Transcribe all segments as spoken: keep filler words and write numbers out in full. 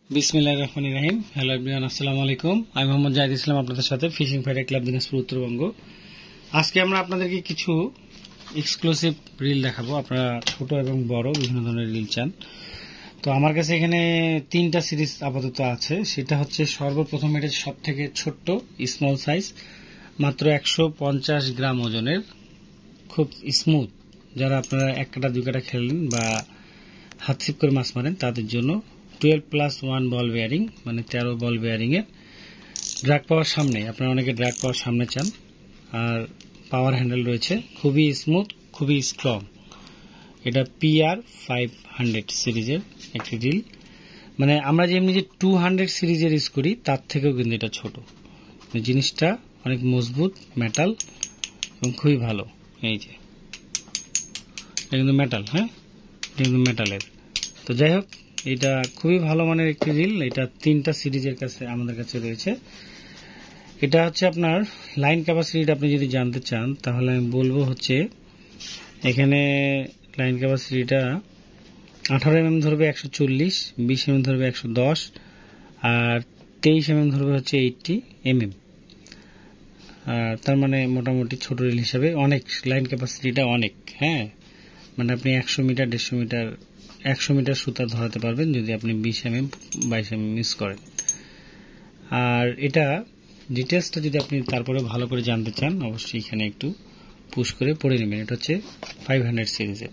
বিসমিল্লাহির রহমানির রহিম। Hello everyone, আসসালামু আলাইকুম। আমি মোহাম্মদ জাহিদ ইসলাম, আপনাদের সাথে fishing fighter club Dinajpur Uttarbanga. আজকে আমরা আপনাদেরকে কিছু এক্সক্লুসিভ রিল দেখাবো। আপনারা ছোট এবং বড় বিভিন্ন ধরনের রিল চান, তো আমার কাছে এখানে তিনটা সিরিজ আপাতত আছে। সেটা হচ্ছে সর্বপ্রথম, এটা সব থেকে ছোট্ট স্মল সাইজ, মাত্র একশো পঞ্চাশ গ্রাম ওজনের, খুব স্মুথ। যারা আপনারা এক কাটা দুই কাটা খেলেন বা হাত ছিপ করে মাছ মারেন তাদের জন্য twelve plus one ball bearing, মানে তেরো বল বেয়ারিং এর ড্রাগ পাওয়ার সামনে। আপনারা অনেকে ড্রাগ পাওয়ার সামনে চান, আর পাওয়ার হ্যান্ডেল রয়েছে, খুবই স্মুথ, খুবই স্ট্রং। এটা পি আর ফাইভ হান্ড্রেড সিরিজের একটি রিল। মানে আমরা যেমনি যে টু হান্ড্রেড সিরিজের ইউজ করি তার থেকেও কিন্তু এটা ছোট। জিনিসটা অনেক মজবুত, মেটাল এবং খুবই ভালো। এই যে এটা কিন্তু মেটাল, হ্যাঁ এটা কিন্তু মেটালের। তো যাই হোক, এটা খুবই ভালো মানের একটি রিল। এটা তিনটা সিরিজের কাছে আমাদের কাছে রয়েছে। এটা হচ্ছে আপনার লাইন ক্যাপাসিটি আপনি যদি জানতে চান তাহলে আমি বলবো হচ্ছে এখানে লাইন ক্যাপাসিটিটা আঠারো এম এম ধরবে একশো চল্লিশ, বিশ এম এম ধরবে একশো দশ, আর তেইশ এম এম ধরবে হচ্ছে এইটটি এম এম। আর তার মানে মোটামুটি ছোট রিল হিসাবে অনেক লাইন ক্যাপাসিটিটা অনেক, হ্যাঁ। মানে আপনি একশো মিটার দেড়শো মিটার একশো মিটার সুতা ধরাতে পারবেন যদি আপনি বিশ এম এম বাইশ এম এম ইউজ করেন। আর এটা ডিটেলসটা যদি আপনি তারপরে ভালো করে জানতে চান অবশ্যই এখানে একটু পুশ করে পড়ে নেবেন। এটা হচ্ছে ফাইভ হান্ড্রেড সিরিজের,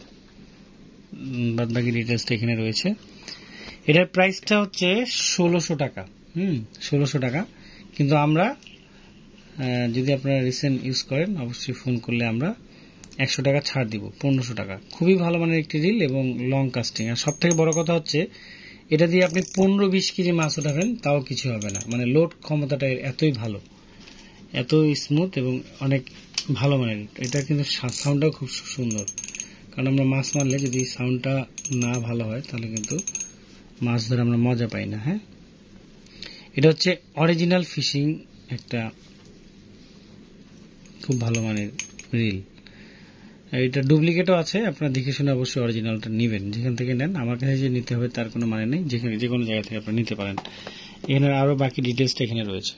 বাদ বাকি ডিটেলসটা এখানে রয়েছে। এটার প্রাইসটা হচ্ছে ষোলোশো টাকা, হুম ষোলোশো টাকা। কিন্তু আমরা যদি আপনারা রিসেন্ট ইউজ করেন অবশ্যই ফোন করলে আমরা একশো টাকা ছাড় দিব, পনেরোশো টাকা। খুবই ভালো মানের একটি রিল এবং লং কাস্টিং। আর সব থেকে বড় কথা হচ্ছে এটা দিয়ে আপনি পনেরো বিশ কেজি মাছ উঠাবেন তাও কিছু হবে না। মানে লোড ক্ষমতাটা এতই ভালো, এত স্মুথ এবং অনেক ভালো মানের। এটা কিন্তু সাউন্ডটাও খুব সুন্দর, কারণ আমরা মাছ মারলে যদি সাউন্ডটা না ভালো হয় তাহলে কিন্তু মাছ ধরে আমরা মজা পাই না, হ্যাঁ। এটা হচ্ছে অরিজিনাল ফিশিং একটা খুব ভালো মানের রিল। এটা ডুপ্লিকেটও আছে, আপনারা দেখে শুনে অবশ্যই অরিজিনালটা নেবেন। যেখান থেকে নেন, আমার কাছে যে নিতে হবে তার কোনো মানে নেই, যেখানে যে কোনো জায়গা থেকে আপনারা নিতে পারেন। এখানে আরো বাকি ডিটেলসটা এখানে রয়েছে।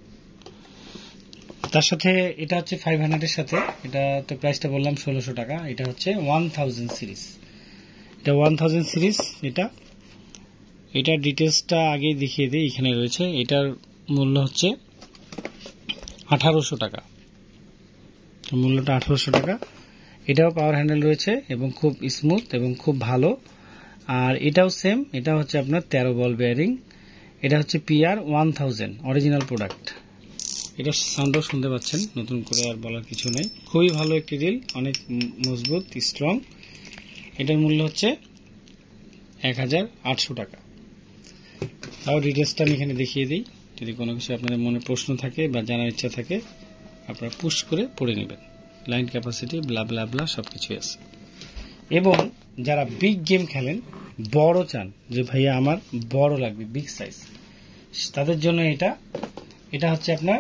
তার সাথে এটা হচ্ছে ফাইভ হান্ড্রেডের সাথে, এটা তো প্রাইসটা বললাম ষোলোশো টাকা। এটা হচ্ছে ওয়ান থাউজেন্ড সিরিজ, এটা ওয়ান থাউজেন্ড সিরিজ। এটা এটার ডিটেলসটা আগেই দেখিয়ে দিই, এখানে রয়েছে। এটার মূল্য হচ্ছে আঠারোশো টাকা, মূল্যটা আঠারোশো টাকা। এটাও পাওয়ার হ্যান্ডেল রয়েছে এবং খুব স্মুথ এবং খুব ভালো। আর এটাও সেম, এটা হচ্ছে আপনার তেরো বল বেয়ারিং। এটা হচ্ছে PR one thousand original product. এটা সাউন্ডও শুনতে পাচ্ছেন, নতুন করে আর বলার কিছু নেই। খুবই ভালো একটি রিল, অনেক মজবুত স্ট্রং। এটার মূল্য হচ্ছে এক হাজার আটশো টাকা। তাও ডিটেলসটা আমি এখানে দেখিয়ে দিই, যদি কোনো কিছু আপনাদের মনে প্রশ্ন থাকে বা জানার ইচ্ছা থাকে আপনারা পুশ করে পড়ে নেবেন। লাইন ক্যাপাসিটি ব্লা ব্লা ব্লা সবকিছু আছে। এবং যারা বিগ গেম খেলেন, বড় চান, যে ভাইয়া আমার বড় লাগবে, বিগ সাইজ, তাদের জন্য এটা এটা হচ্ছে আপনার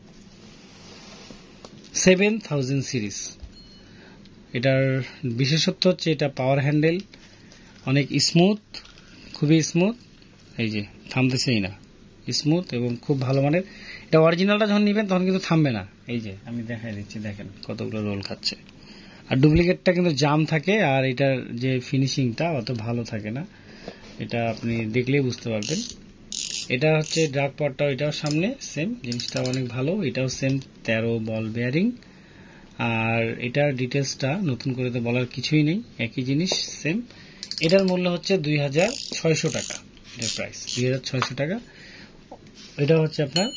সেভেন থাউজেন্ড সিরিজ। এটার বিশেষত্ব হচ্ছে এটা পাওয়ার হ্যান্ডেল, অনেক স্মুথ, খুবই স্মুথ। এই যে থামতেছেই না, স্মুথ এবং খুব ভালো মানের। এটা অরিজিনালটা যখন নেবেন তখন কিন্তু থামবে না। এই যে আমি দেখাই দিচ্ছি, দেখেন কতগুলো রোল খাচ্ছে। আর ডুপ্লিকেটটা কিন্তু জাম থাকে, আর এটার যে ফিনিশিংটা অত ভালো থাকে না, এটা আপনি দেখলেই বুঝতে পারবেন। এটা হচ্ছে ড্রাগ পাওয়ারটাও এটাও সামনে সেম, জিনিসটা অনেক ভালো। এটাও সেম তেরো বল বেয়ারিং। আর এটার ডিটেলসটা নতুন করে তো বলার কিছুই নেই, একই জিনিস সেম। এটার মূল্য হচ্ছে দুই হাজার ছয়শো টাকা, এটার প্রাইস দুই হাজার ছয়শো টাকা। এটা হচ্ছে আপনার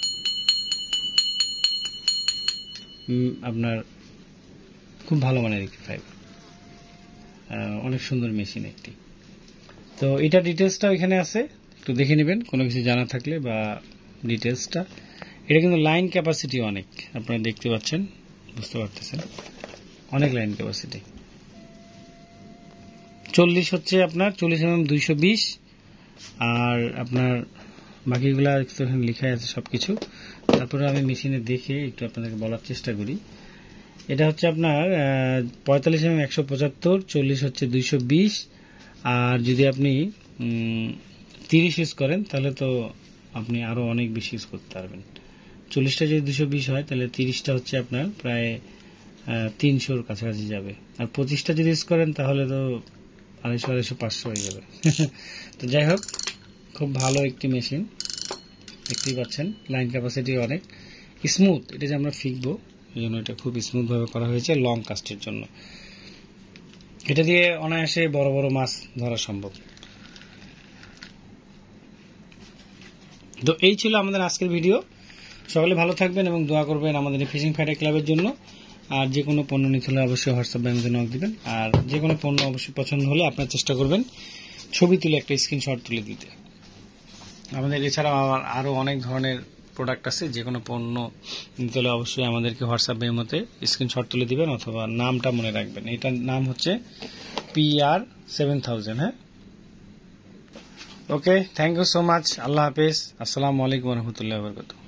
আপনার খুব ভালো মানের একটি ফাইভ, অনেক সুন্দর মেশিন একটি। তো এটা ডিটেলসটা এখানে আছে, একটু দেখে নেবেন কোনো কিছু জানা থাকলে বা ডিটেলসটা। এটা কিন্তু লাইন ক্যাপাসিটি অনেক, আপনারা দেখতে পাচ্ছেন, বুঝতে পারতেছেন, অনেক লাইন ক্যাপাসিটি। চল্লিশ হচ্ছে আপনার চল্লিশ এম এম দুইশো বিশ। আর আপনার বাকিগুলা এখানে লেখা আছে সবকিছু। তারপরে আমি মেশিনে দেখে একটু আপনাদেরকে বলার চেষ্টা করি। এটা হচ্ছে আপনার পঁয়তাল্লিশ এম এম একশো পঁচাত্তর, চল্লিশ হচ্ছে দুইশো বিশ। আর যদি আপনি তিরিশ ইউজ করেন তাহলে তো আপনি আরো অনেক বেশি ইউজ করতে পারবেন। চল্লিশটা যদি দুশো বিশ হয় তাহলে তিরিশটা হচ্ছে আপনার প্রায় তিনশোর কাছাকাছি যাবে। আর পঁচিশটা যদি ইউজ করেন তাহলে তো আড়াইশো আড়াইশো পাঁচশো হয়ে যাবে। তো যাই হোক, খুব ভালো একটি মেশিন, দেখতেই পাচ্ছেন লাইন ক্যাপাসিটি অনেক স্মুথ। এটা যে আমরা ফিকবো এই জন্য এটা খুব স্মুথ ভাবে করা হয়েছে লং কাস্টের জন্য। এটা দিয়ে অনায়াসে বড় বড় মাছ ধরা সম্ভব। তো এই ছিল আমাদের আজকের ভিডিও। সকলে ভালো থাকবেন এবং দোয়া করবেন আমাদের ফিশিং ফাইটার ক্লাবের জন্য। আর যে কোনো পণ্য নিতে হলে অবশ্যই হোয়াটসঅ্যাপ ব্যাংকে নক দিবেন। আর যে কোনো পণ্য অবশ্যই পছন্দ হলে আপনার চেষ্টা করবেন ছবি তুলে একটা স্ক্রিনশট তুলে দিতে। আমাদের এছাড়াও আমার আরও অনেক ধরনের প্রোডাক্ট আছে, যে কোনো পণ্য নিতে হলে অবশ্যই আমাদেরকে হোয়াটসঅ্যাপ মতে স্ক্রিনশট তুলে দিবেন অথবা নামটা মনে রাখবেন। এটার নাম হচ্ছে পি আর সেভেন থাউজেন্ড। হ্যাঁ, okay, thank you so much. আল্লাহ হাফেজ। আসসালামু আলাইকুম রহমতুল্লাহ বরকাতুহু।